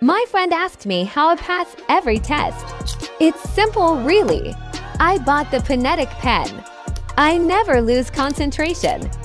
My friend asked me how I pass every test. It's simple, really. I bought the Phonetic pen. I never lose concentration.